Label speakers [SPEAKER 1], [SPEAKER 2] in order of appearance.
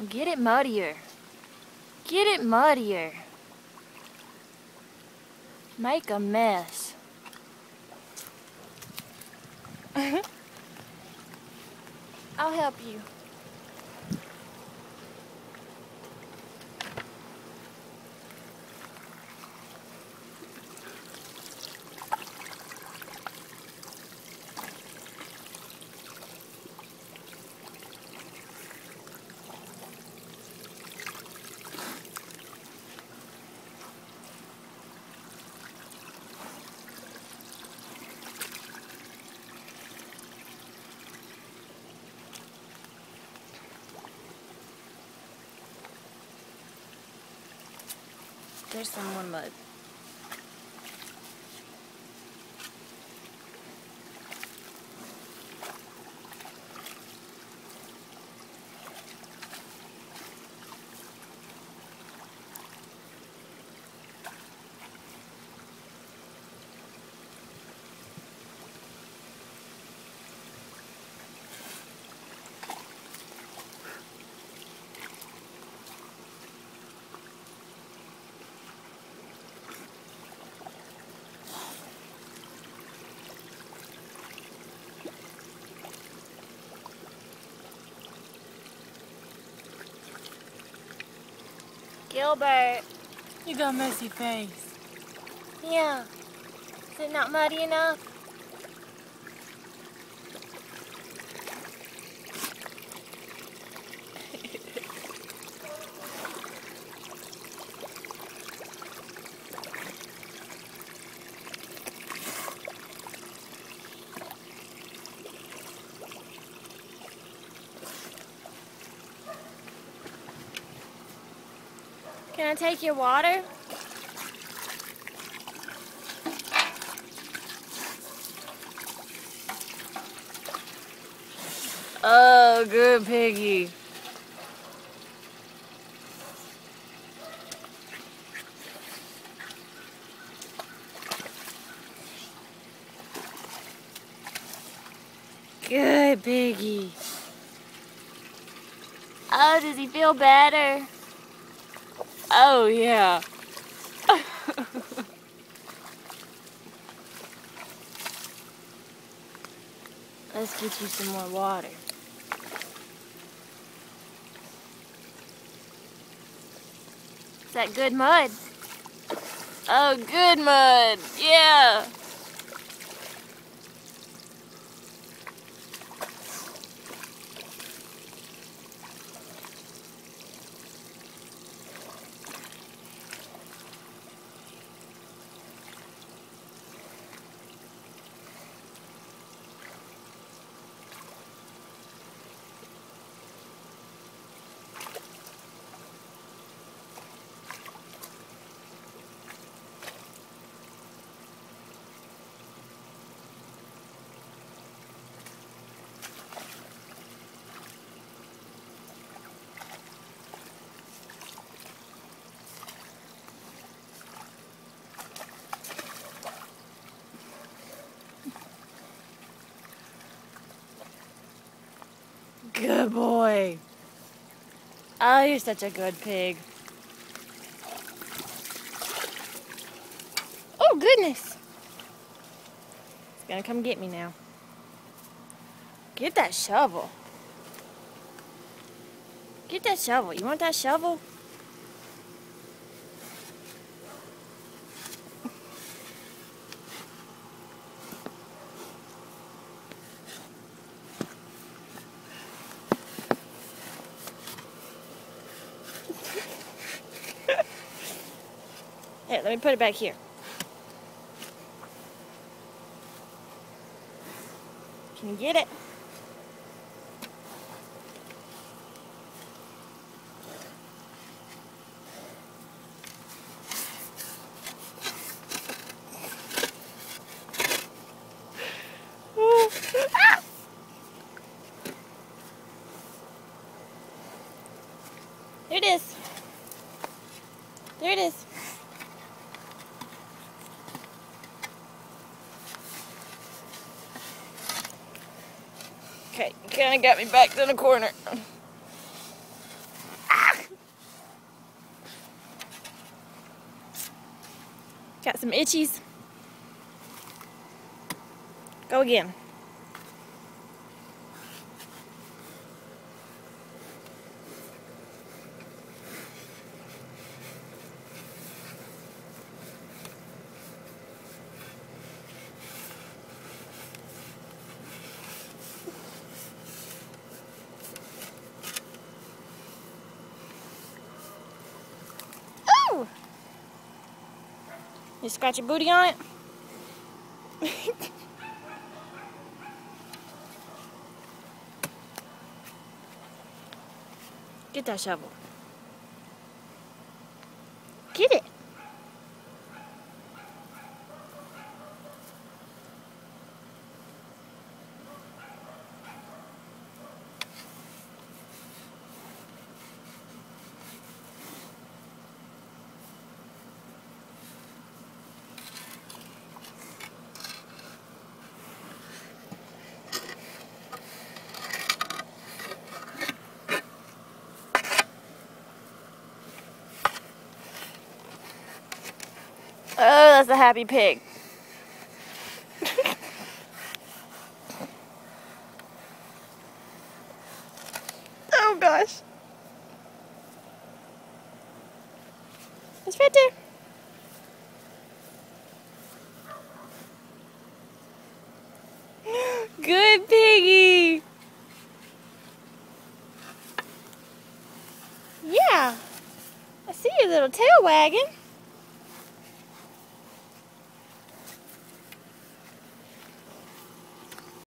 [SPEAKER 1] Get it muddier. Get it muddier. Make a mess. I'll help you. There's some more mud. Gilbert.
[SPEAKER 2] You got a messy face.
[SPEAKER 1] Yeah. Is it not muddy enough? Can I take your water?
[SPEAKER 2] Oh, good piggy.
[SPEAKER 1] Good piggy. Oh, does he feel better?
[SPEAKER 2] Oh, yeah.
[SPEAKER 1] Let's get you some more water. Is that good mud?
[SPEAKER 2] Oh, good mud. Yeah.
[SPEAKER 1] Good boy. Oh, you're such a good pig. Oh, goodness. It's gonna come get me now. Get that shovel. Get that shovel. You want that shovel? Here, let me put it back here. Can you get it? Ah! There it is. There it is. Okay, you kind of got me backed in a corner. Some itchies. Go again. Ooh! You scratch your booty on it? Get that shovel. Get it. Oh, that's a happy pig. Oh gosh. It's right there. Good piggy. Yeah. I see your little tail wagging.